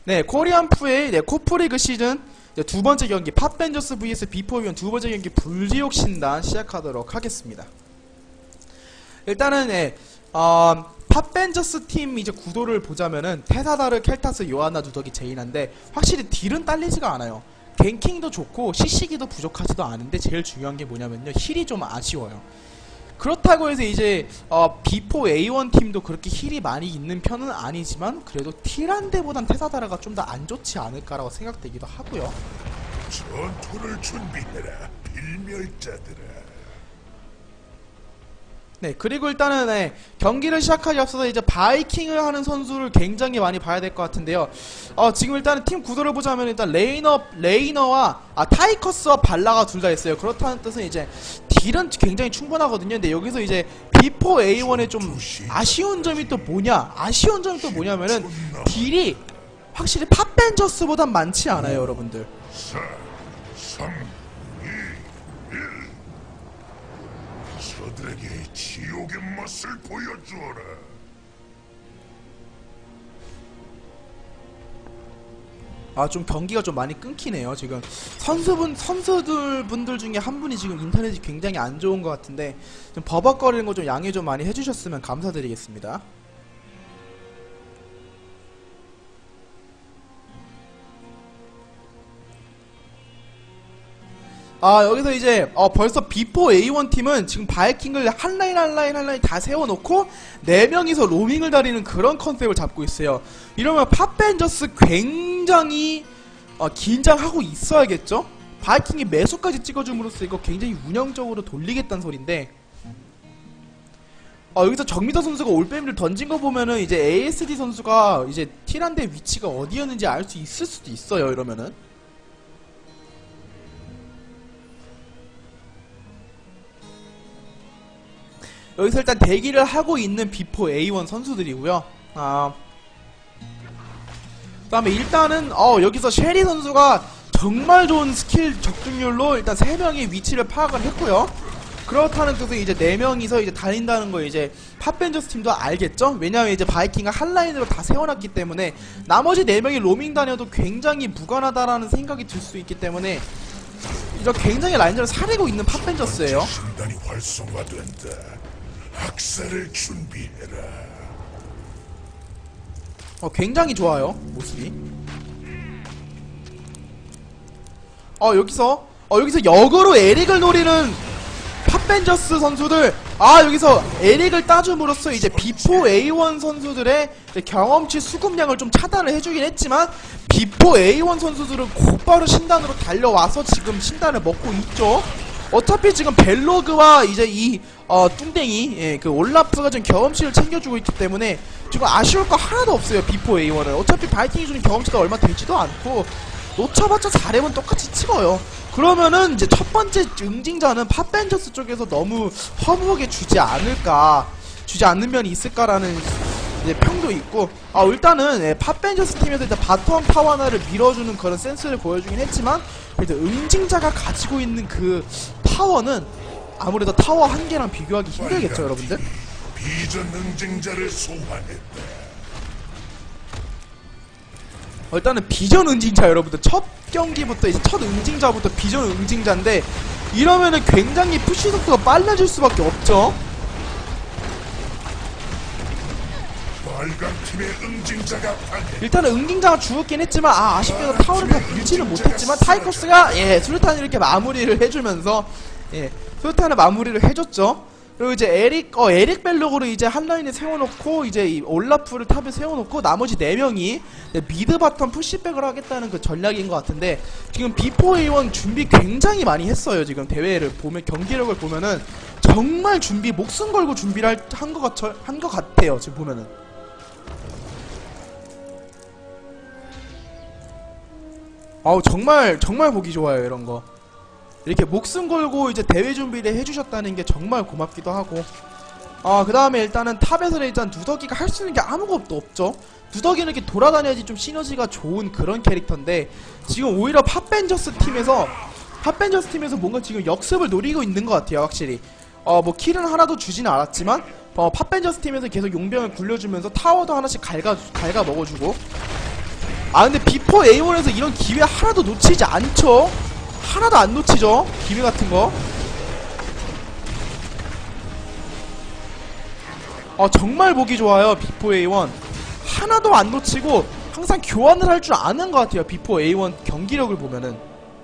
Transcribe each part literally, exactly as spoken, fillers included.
네, 코리안프의 네, 코프리그 시즌 두 번째 경기 팟벤저스 vs 비포비언 두 번째 경기 불지옥 신단 시작하도록 하겠습니다. 일단은 네, 어, 팟벤저스 팀 이제 구도를 보자면은 테사다르, 켈타스, 요하나, 누더기, 제이나인데 확실히 딜은 딸리지가 않아요. 갱킹도 좋고 시시기도 부족하지도 않은데 제일 중요한 게 뭐냐면요, 힐이 좀 아쉬워요. 그렇다고 해서 이제 어, 비포 에이원 팀도 그렇게 힐이 많이 있는 편은 아니지만 그래도 티란데보단 테사다르가 좀 더 안 좋지 않을까라고 생각되기도 하고요. 전투를 준비해라, 필멸자들아. 네, 그리고 일단은 네, 경기를 시작하기 앞서서 이제 바이킹을 하는 선수를 굉장히 많이 봐야 될 것 같은데요. 어, 지금 일단은 팀 구도를 보자면 일단 레이너, 레이너와 아, 타이커스와 발라가 둘 다 있어요. 그렇다는 뜻은 이제 딜은 굉장히 충분하거든요. 근데 여기서 이제 비포 에이원의 좀 아쉬운 점이 또 뭐냐? 아쉬운 점이 또 뭐냐면은 딜이 확실히 팟벤저스보단 많지 않아요, 여러분들. 사, 삼, 이, 일. 저들에게 지옥의 맛을 보여주어라. 아, 좀 경기가 좀 많이 끊기네요. 지금 선수분 선수들 분들 중에 한 분이 지금 인터넷이 굉장히 안 좋은 것 같은데 좀 버벅거리는 거 좀 양해 좀 많이 해주셨으면 감사드리겠습니다. 아, 여기서 이제 어 벌써 비포 에이원 팀은 지금 바이킹을 한 라인 한 라인 한 라인 다 세워놓고 네 명이서 로밍을 다리는 그런 컨셉을 잡고 있어요. 이러면 팟벤저스 굉장히 어, 긴장하고 있어야겠죠? 바이킹이 매수까지 찍어줌으로써 이거 굉장히 운영적으로 돌리겠다는 소린데, 어, 여기서 정미더 선수가 올빼미를 던진 거 보면은 이제 에이에스디 선수가 이제 티란데 위치가 어디였는지 알 수 있을 수도 있어요. 이러면은 여기서 일단 대기를 하고 있는 비포 에이원 선수들이고요. 아, 그 다음에 일단은 어 여기서 쉐리 선수가 정말 좋은 스킬 적중률로 일단 세 명의 위치를 파악을 했고요. 그렇다는 뜻은 이제 네 명이서 이제 달린다는 거 이제 팟벤저스 팀도 알겠죠? 왜냐면 이제 바이킹을 한 라인으로 다 세워놨기 때문에 나머지 네 명이 로밍 다녀도 굉장히 무관하다라는 생각이 들 수 있기 때문에 이런 굉장히 라인전을 사리고 있는 팟벤저스예요. 신단이 활성화된다. 학살을 준비해라. 어, 굉장히 좋아요, 모습이. 어, 여기서 어, 여기서 역으로 에릭을 노리는 팟벤저스 선수들. 아, 여기서 에릭을 따줌으로써 이제 비포 에이원 선수들의 이제 경험치 수급량을 좀 차단을 해주긴 했지만 비포 에이원 선수들은 곧바로 신단으로 달려와서 지금 신단을 먹고 있죠. 어차피 지금 벨로그와 이제 이 어, 뚱땡이 예, 그 올라프가 좀 경험치를 챙겨주고 있기 때문에 지금 아쉬울 거 하나도 없어요. 비포 에이원은 어차피 바이킹이 주는 경험치도 얼마 되지도 않고 놓쳐봤자 사 렙은 똑같이 찍어요. 그러면은 이제 첫 번째 응징자는 팟벤저스 쪽에서 너무 허무하게 주지 않을까, 주지 않는 면이 있을까라는 이제 평도 있고, 아, 일단은 예, 팟벤저스 팀에서 일단 바텀 타워 하나를 밀어주는 그런 센스를 보여주긴 했지만 그래도 응징자가 가지고 있는 그 파워는 아무래도 타워 한 개랑 비교하기 힘들겠죠, 여러분들? 비전 응징자를 소환했다. 어, 일단은 비전 응징자, 여러분들 첫 경기부터 이제 첫 응징자부터 비전 응징자인데 이러면은 굉장히 푸시 속도가 빨라질 수밖에 없죠. 빨간 팀의 응징자가 파괴. 일단은 응징자가 죽었긴 했지만 아, 아쉽게도 타워를 다 밀지는 못했지만 타이커스가 예 수류탄을 이렇게 마무리를 해주면서 예 수류탄을 마무리를 해줬죠. 그리고 이제 에릭 어 에릭 벨록으로 이제 한 라인에 세워놓고 이제 이 올라프를 탑에 세워놓고 나머지 네 명이 미드 바텀 푸시백을 하겠다는 그 전략인 것 같은데 지금 비포 에이원 준비 굉장히 많이 했어요. 지금 대회를 보면 경기력을 보면은 정말 준비 목숨 걸고 준비를 한 것 같 한 것 같아요. 지금 보면은. 아우, 정말 정말 보기 좋아요, 이런 거. 이렇게 목숨 걸고 이제 대회 준비를 해주셨다는 게 정말 고맙기도 하고. 아, 그 다음에 일단은 탑에서는 일단 누더기가 할 수 있는 게 아무것도 없죠. 누더기는 이렇게 돌아다녀야지 좀 시너지가 좋은 그런 캐릭터인데 지금 오히려 팟벤저스 팀에서 팟벤저스 팀에서 뭔가 지금 역습을 노리고 있는 것 같아요, 확실히. 어, 뭐 킬은 하나도 주지는 않았지만 어, 팟벤저스 팀에서 계속 용병을 굴려주면서 타워도 하나씩 갉아, 갉아 먹어주고 아 근데 비포 에이원에서 이런 기회 하나도 놓치지 않죠? 하나도 안 놓치죠? 기회 같은 거. 어 정말 보기 좋아요. 비포 에이원 하나도 안 놓치고 항상 교환을 할 줄 아는 것 같아요. 비포 에이원 경기력을 보면은.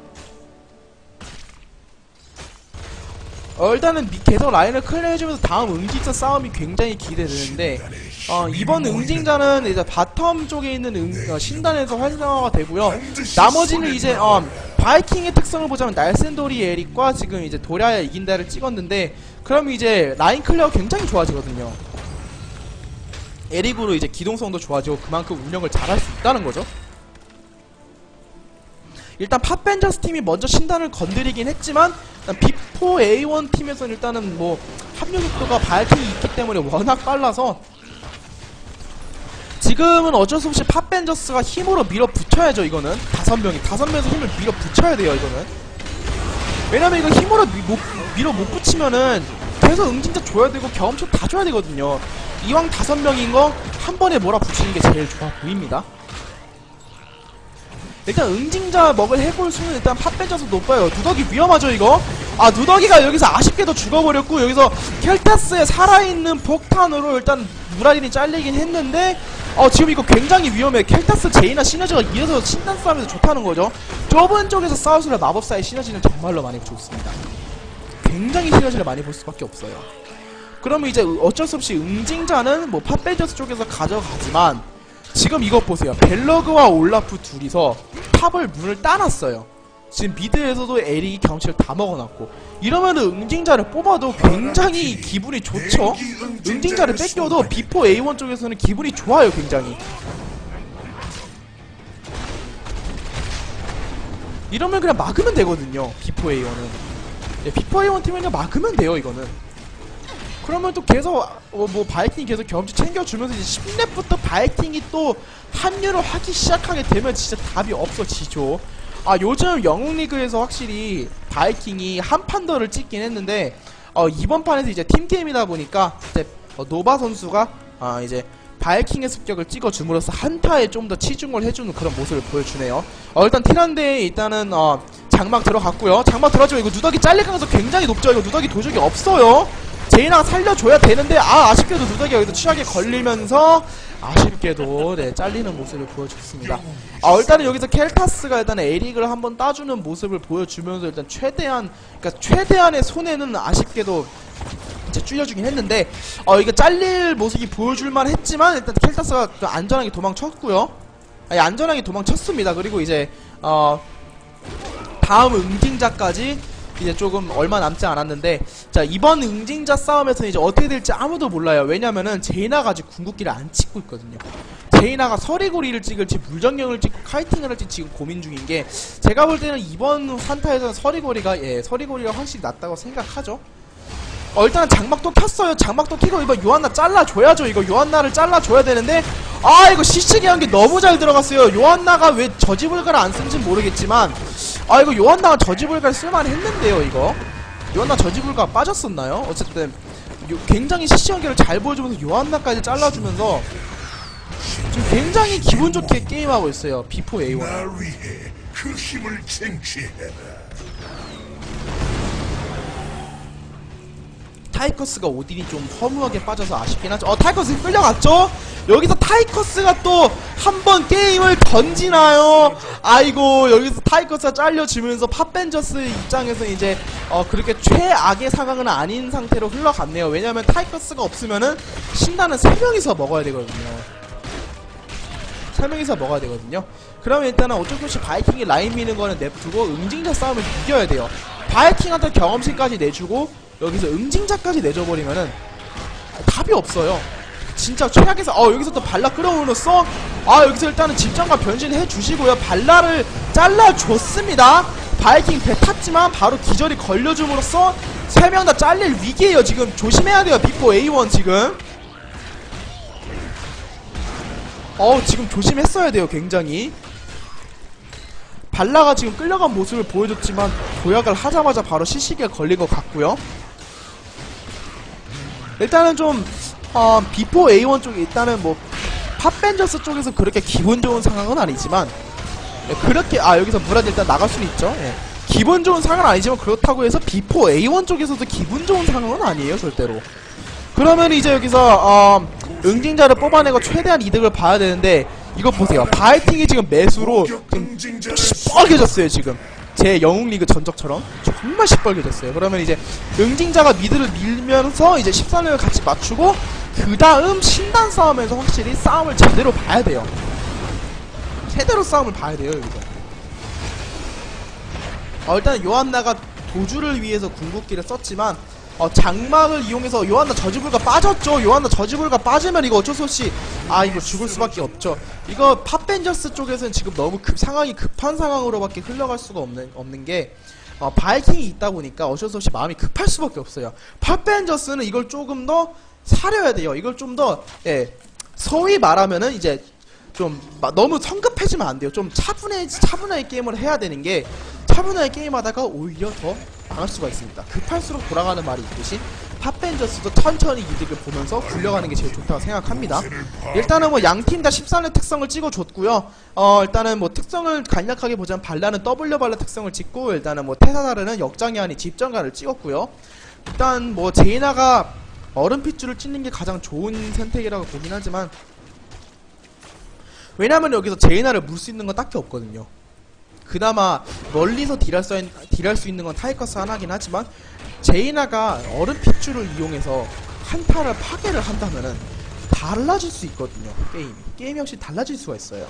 어 일단은 미, 계속 라인을 클리어해주면서 다음 응징자 싸움이 굉장히 기대되는데 어 이번 응징자는 이제 바텀 쪽에 있는 응, 어, 신단에서 활성화가 되고요. 나머지는 이제 어 바이킹의 특성을 보자면 날쌘도리 에릭과 지금 이제 도랴야 이긴다를 찍었는데 그럼 이제 라인 클리어 굉장히 좋아지거든요. 에릭으로 이제 기동성도 좋아지고 그만큼 운영을 잘할 수 있다는 거죠. 일단 팝벤저스 팀이 먼저 신단을 건드리긴 했지만 비포 에이원 팀에서는 일단은 뭐 합류 속도가 바이킹이 있기 때문에 워낙 빨라서 지금은 어쩔 수 없이 팝벤저스가 힘으로 밀어붙여야죠. 이거는 다섯 명이 다섯 명에서 힘을 밀어붙여야 돼요. 이거는 왜냐면 이거 힘으로 미, 못, 밀어 못 붙이면은 계속 응징자 줘야 되고 경험치 다 줘야 되거든요. 이왕 다섯 명인 거 한 번에 몰아붙이는 게 제일 좋아 보입니다. 일단 응징자 먹을 해골 수는 일단 팝벤져서 높아요. 누더기 위험하죠 이거? 아 누더기가 여기서 아쉽게도 죽어버렸고 여기서 켈타스의 살아있는 폭탄으로 일단 무라딘이 잘리긴 했는데 어 지금 이거 굉장히 위험해. 켈타스 제이나 시너지가 이어서 신단 싸움에서 좋다는 거죠. 좁은 쪽에서 싸울수록 마법사의 시너지는 정말로 많이 좋습니다. 굉장히 시너지를 많이 볼 수밖에 없어요. 그러면 이제 어쩔 수 없이 응징자는 뭐 팝벤져스 쪽에서 가져가지만 지금 이것 보세요. 벨러그와 올라프 둘이서 탑을 문을 따놨어요. 지금 미드에서도 에릭이 경치를 다 먹어놨고 이러면은 응징자를 뽑아도 굉장히 기분이 좋죠. 응징자를 뺏겨도 비포 에이원 쪽에서는 기분이 좋아요. 굉장히 이러면 그냥 막으면 되거든요. 비포 에이원은 네, 비포 에이원 팀은 그냥 막으면 돼요. 이거는 그러면 또 계속 어, 뭐 바이킹이 계속 경험치 챙겨주면서 이제 십 렙부터 바이킹이 또 합류를 하기 시작하게 되면 진짜 답이 없어지죠. 아 요즘 영웅리그에서 확실히 바이킹이 한 판 더를 찍긴 했는데 어, 이번 판에서 이제 팀게임이다 보니까 이제 어, 노바 선수가 아 이제 바이킹의 습격을 찍어줌으로써 한타에 좀 더 치중을 해주는 그런 모습을 보여주네요. 어, 일단 티란데에 일단은 어, 장막 들어갔고요. 장막 들어가지고 이거 누더기 잘릴 가능성이 굉장히 높죠. 이거 누더기 도적이 없어요. 제이나가 살려줘야 되는데 아 아쉽게도 누더기가 여기서 취약에 걸리면서 아쉽게도 네 잘리는 모습을 보여줬습니다. 아 일단은 여기서 켈타스가 일단 에릭을 한번 따주는 모습을 보여주면서 일단 최대한 그러니까 최대한의 손해는 아쉽게도 이제 줄여주긴 했는데 어 이거 잘릴 모습이 보여줄만 했지만 일단 켈타스가 안전하게 도망쳤고요. 아니 안전하게 도망쳤습니다. 그리고 이제 어 다음 응징자까지 이제 조금 얼마 남지 않았는데 자 이번 응징자 싸움에서 이제 어떻게 될지 아무도 몰라요. 왜냐면은 제이나가 아직 궁극기를 안 찍고 있거든요. 제이나가 서리고리를 찍을지 물정령을 찍고 카이팅을 할지 지금 고민 중인 게 제가 볼 때는 이번 환타에서는 서리고리가 예 서리고리가 확실히 낫다고 생각하죠. 어 일단은 장막도 켰어요. 장막도 키고 이거 요한나 잘라줘야죠. 이거 요한나를 잘라줘야 되는데 아 이거 시치게 한 게 너무 잘 들어갔어요. 요한나가 왜 저지불가를 안 쓴지는 모르겠지만 아 이거 요한나가 저지불가를 쓸만 했는데요. 이거 요한나 저지불가 빠졌었나요? 어쨌든 요, 굉장히 시치 연계를 잘 보여주면서 요한나까지 잘라주면서 지금 굉장히 기분 좋게 게임하고 있어요. 비포 에이원 날 위해 그 힘을 쟁취해라. 타이커스가 오딘이 좀 허무하게 빠져서 아쉽긴 하죠. 어 타이커스 끌려갔죠? 여기서 타이커스가 또 한 번 게임을 던지나요? 아이고 여기서 타이커스가 잘려주면서 팝벤저스 입장에서 이제 어 그렇게 최악의 상황은 아닌 상태로 흘러갔네요. 왜냐면 타이커스가 없으면은 신단은 세 명이서 먹어야 되거든요. 세 명이서 먹어야 되거든요. 그러면 일단은 어쩔 수 없이 바이킹이 라인 미는 거는 냅두고 응징자 싸움을 이겨야 돼요. 바이킹한테 경험치까지 내주고 여기서 응징자까지 내줘버리면은 답이 없어요. 진짜 최악에서 어 여기서 또 발라 끌어올렸어. 아 여기서 일단은 집장과 변신해 주시고요. 발라를 잘라줬습니다. 바이킹 배 탔지만 바로 기절이 걸려줌으로써 세 명 다 잘릴 위기에요. 지금 조심해야 돼요. 비포 에이원 지금 어 지금 조심했어야 돼요. 굉장히 발라가 지금 끌려간 모습을 보여줬지만 도약을 하자마자 바로 시식에 걸린 것 같고요. 일단은 좀 어, 비포 에이원 쪽에 일단은 뭐 팝벤저스 쪽에서 그렇게 기분 좋은 상황은 아니지만 예, 그렇게 아 여기서 무라디 일단 나갈 수는 있죠. 예. 기분 좋은 상황은 아니지만 그렇다고 해서 비포 에이원 쪽에서도 기분 좋은 상황은 아니에요 절대로. 그러면 이제 여기서 어, 응징자를 뽑아내고 최대한 이득을 봐야 되는데 이것 보세요. 바이팅이 지금 매수로 지금 시뻘개졌어요 지금. 제 영웅리그 전적처럼 정말 시뻘개졌어요. 그러면 이제 응징자가 미드를 밀면서 이제 십사 렙을 같이 맞추고 그 다음 신단 싸움에서 확실히 싸움을 제대로 봐야 돼요. 제대로 싸움을 봐야 돼요 여기서. 어, 일단 요한나가 도주를 위해서 궁극기를 썼지만 어, 장막을 이용해서 요한나 저지불가 빠졌죠. 요한나 저지불가 빠지면 이거 어쩔 수 없이 아 이거 죽을 수밖에 없죠. 이거 팝벤저스 쪽에서는 지금 너무 급, 상황이 급한 상황으로밖에 흘러갈 수가 없는 없는 게 어, 바이킹이 있다 보니까 어쩔 수 없이 마음이 급할 수밖에 없어요. 팝벤저스는 이걸 조금 더 사려야 돼요. 이걸 좀 더 예, 소위 말하면은 이제 좀 마, 너무 성급해지면 안 돼요. 좀 차분해 차분하게 게임을 해야 되는 게 차분하게 게임하다가 오히려 더 당할 수가 있습니다. 급할수록 돌아가는 말이 있듯이 팝벤저스도 천천히 이득을 보면서 굴려가는 게 제일 좋다고 생각합니다. 일단은 뭐 양팀 다 십삼 렙 특성을 찍어줬고요. 어 일단은 뭐 특성을 간략하게 보자면 발라는 W 발라 특성을 찍고 일단은 뭐 테사다르는 역장이 아닌 집정가를 찍었고요. 일단 뭐 제이나가 얼음핏줄을 찍는 게 가장 좋은 선택이라고 보긴 하지만 왜냐면 여기서 제이나를 물 수 있는 건 딱히 없거든요. 그나마 멀리서 딜할 수, 딜할 수 있는 건 타이커스 하나긴 하지만 제이나가 얼음핏줄을 이용해서 한타를 파괴를 한다면은 달라질 수 있거든요. 게임이 게임이 역시 달라질 수가 있어요.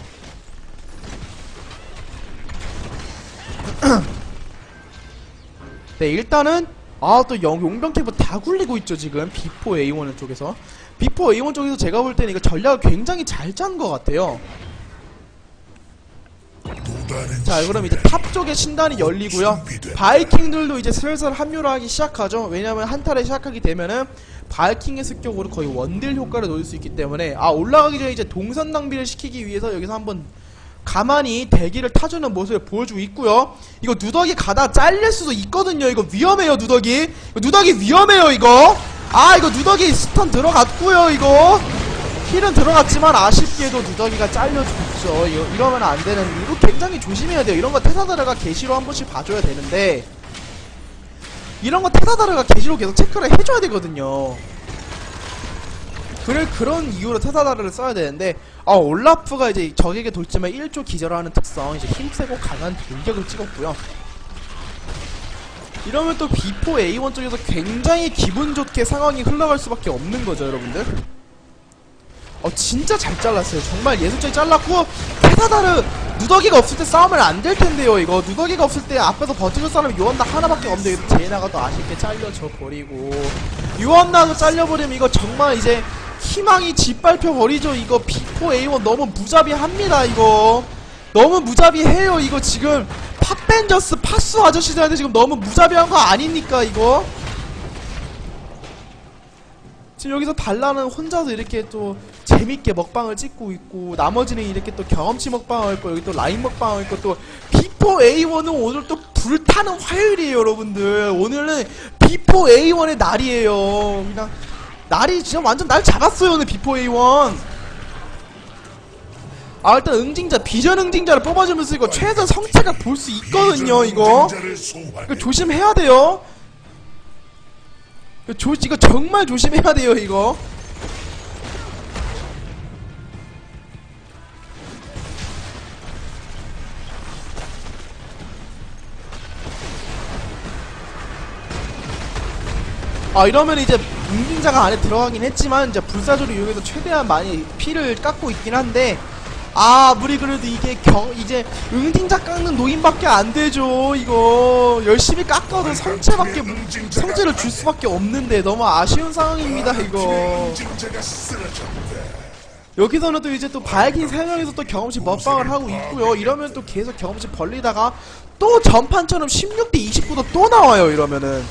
네 일단은 아 또 용병 캠프 다 굴리고 있죠 지금 비포 에이원 쪽에서. 비포 에이원 쪽에서 제가 볼 때는 이거 전략을 굉장히 잘 짠 것 같아요. 자 그럼 이제 탑 쪽에 신단이 열리고요. 바이킹들도 이제 슬슬 합류를 하기 시작하죠. 왜냐면 한타를 시작하게 되면은 바이킹의 습격으로 거의 원딜 효과를 노릴 수 있기 때문에 아 올라가기 전에 이제 동선 낭비를 시키기 위해서 여기서 한번 가만히 대기를 타주는 모습을 보여주고 있고요. 이거 누더기 가다 잘릴 수도 있거든요. 이거 위험해요 누더기. 이거 누더기 위험해요 이거. 아 이거 누더기 스턴 들어갔고요 이거. 힐은 들어갔지만 아쉽게도 누더기가 잘려줬죠. 이거, 이러면 안 되는, 이거 굉장히 조심해야 돼요. 이런 거 테사다르가 게시로 한 번씩 봐줘야 되는데 이런 거 테사다르가 게시로 계속 체크를 해줘야 되거든요. 그래, 그런 이유로 테사다르를 써야 되는데 아 올라프가 이제 적에게 돌지만 일 조 기절하는 특성, 이제 힘세고 강한 돌격을 찍었고요. 이러면 또 비포 에이원 쪽에서 굉장히 기분 좋게 상황이 흘러갈 수밖에 없는 거죠 여러분들. 어 진짜 잘 잘랐어요. 정말 예술적이 잘랐고 테사다르 누더기가 없을 때 싸우면 안 될 텐데요. 이거 누더기가 없을 때 앞에서 버티는 사람이 요한나 하나밖에 없는데 제이나가 또 아쉽게 잘려져 버리고 요한나도 잘려버리면 이거 정말 이제 희망이 짓밟혀 버리죠. 이거 비포 에이원 너무 무자비합니다. 이거 너무 무자비해요. 이거 지금 팝벤저스 파수 아저씨들한테 지금 너무 무자비한 거 아닙니까 이거? 지금 여기서 발라는 혼자서 이렇게 또 재밌게 먹방을 찍고 있고 나머지는 이렇게 또 경험치 먹방을 했고 여기 또 라인 먹방을 했고 또 비포 에이원은 오늘 또 불타는 화요일이에요 여러분들. 오늘은 비포 에이원의 날이에요. 그냥 날이 진짜 완전 날 잡았어요 오늘 비포 에이원. 아 일단 응징자 비전 응징자를 뽑아주면서 이거 최대 성체가 볼 수 있거든요 이거. 이거 조심해야 돼요. 조, 이거 정말 조심해야 돼요 이거. 아 이러면 이제 응징자가 안에 들어가긴 했지만 이제 불사조를 이용해서 최대한 많이 피를 깎고 있긴 한데 아 아무리 그래도 이게 경 이제 응징자 깎는 노인밖에 안 되죠. 이거 열심히 깎아도 성체밖에 성체를 줄 수밖에 없는데 너무 아쉬운 상황입니다 이거. 여기서는 또 이제 또 바이킹 세 명이서 또 경험치 먹방을 하고 있고요. 이러면 또 계속 경험치 벌리다가 또 전판처럼 십육 대 이십구도 또 나와요 이러면은.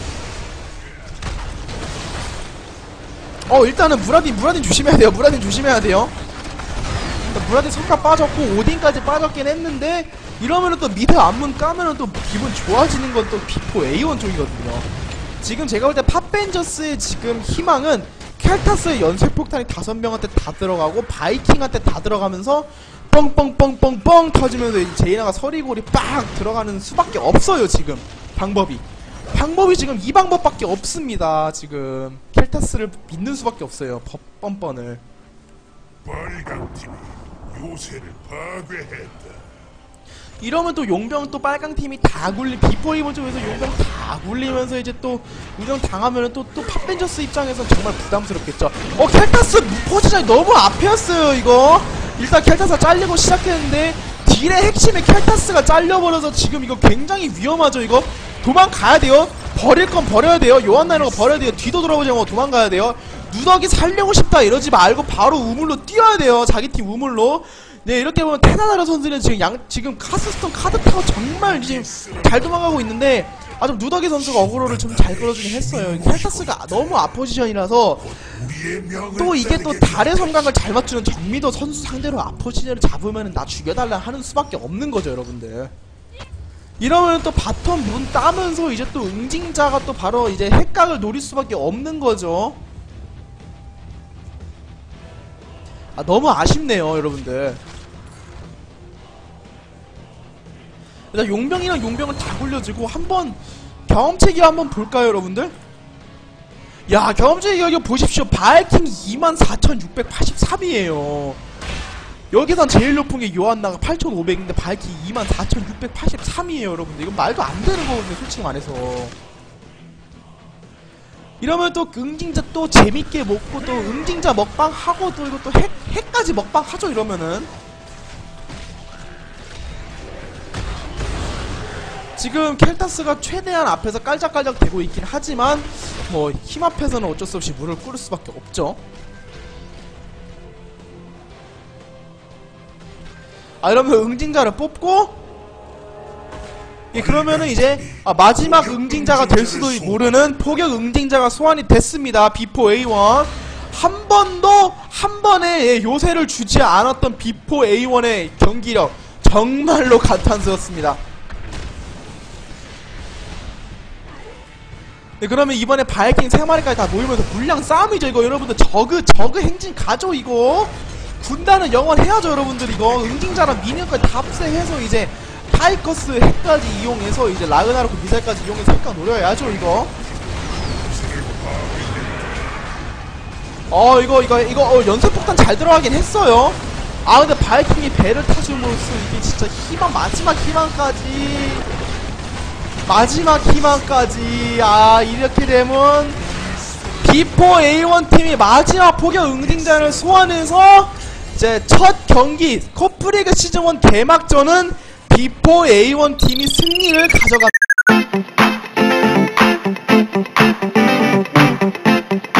어 일단은 무라딘 무라딘 조심해야 돼요. 무라딘 조심해야 돼요. 무라딘 석가 빠졌고 오딘까지 빠졌긴 했는데 이러면은 또 미드 앞문 까면은 또 기분 좋아지는 건 또 비포 에이원 쪽이거든요. 지금 제가 볼 때 팝벤저스의 지금 희망은 켈타스의 연쇄폭탄이 다섯 명한테 다 들어가고 바이킹한테 다 들어가면서 뻥뻥뻥뻥뻥 터지면서 이제 제이나가 서리골이 빡 들어가는 수밖에 없어요. 지금 방법이 방법이 지금 이 방법밖에 없습니다. 지금 켈타스를 믿는 수밖에 없어요. 법 뻔뻔을. 빨강팀이 요새를 파괴했다. 이러면 또 용병 또 빨강팀이 다 굴리 비포 이번 쪽에서 용병 다 굴리면서 이제 또 운영 당하면은 또 또 팝벤저스 입장에선 정말 부담스럽겠죠. 어 켈타스 포지션이 너무 앞이었어요. 이거 일단 켈타스가 잘리고 시작했는데 딜의 핵심의 켈타스가 잘려버려서 지금 이거 굉장히 위험하죠. 이거 도망가야 돼요. 버릴 건 버려야 돼요. 요한나이너가 버려야 돼요. 뒤도 돌아보지 말고 도망가야 돼요. 누더기 살려고 싶다 이러지 말고 바로 우물로 뛰어야 돼요. 자기 팀 우물로. 네, 이렇게 보면 테나나라 선수는 지금 양 지금 카스스톤 카드 타고 정말 지금 잘 도망가고 있는데 아 좀 누더기 선수가 어그로를 좀 잘 끌어주긴 했어요. 켈타스가 너무 앞포지션이라서 또 이게 또 달의 성각을 잘 맞추는 정미도 선수 상대로 앞포지션을 잡으면 나 죽여달라 하는 수밖에 없는 거죠, 여러분들. 이러면 또 바텀 문 따면서 이제 또 응징자가 또 바로 이제 핵각을 노릴 수밖에 없는 거죠. 아 너무 아쉽네요, 여러분들. 일단 용병이랑 용병을 다 굴려주고 한번 경험치기 한번 볼까요, 여러분들? 야, 경험치기 여기 보십시오. 바이킹 이만 사천육백팔십삼이에요 여기선 제일 높은 게 요한나가 팔천오백인데 바이킹 이만 사천육백팔십삼이에요 여러분들. 이건 말도 안 되는 거거든요, 솔직히 말해서. 이러면 또 응징자 또 재밌게 먹고 또 응징자 먹방 하고 또 이거 또 핵, 핵까지 먹방 하죠, 이러면은. 지금 켈타스가 최대한 앞에서 깔짝깔짝 대고 있긴 하지만 뭐 힘 앞에서는 어쩔 수 없이 물을 끓일 수밖에 없죠. 아 이러면 응징자를 뽑고 예, 그러면은 이제 아, 마지막 응징자가 될 수도 모르는 포격 응징자가 소환이 됐습니다. 비포 에이원 한 번도 한 번에 예, 요새를 주지 않았던 비포 에이원의 경기력 정말로 감탄스럽습니다. 네, 그러면 이번에 바이킹 세 마리까지 다 모이면서 물량 싸움이죠. 이거 여러분들 저그 저그 행진 가죠. 이거 군단은 영원해야죠, 여러분들. 이거 응징자랑 미니언까지 다 합세해서 이제 타이커스 핵까지 이용해서 이제 라그나로크 미사일까지 이용해서 핵각 노려야죠. 이거 어 이거 이거 이거 어, 연쇄폭탄 잘 들어가긴 했어요. 아 근데 바이킹이 배를 타줌으로써 이게 진짜 희망 마지막 희망까지 마지막 희망까지 아 이렇게 되면 비포 에이원 팀이 마지막 포격 응징자를 소환해서 이제 첫 경기 코프리그 시즌 일 개막전은 비포 에이원 팀이 승리를 가져갑니다.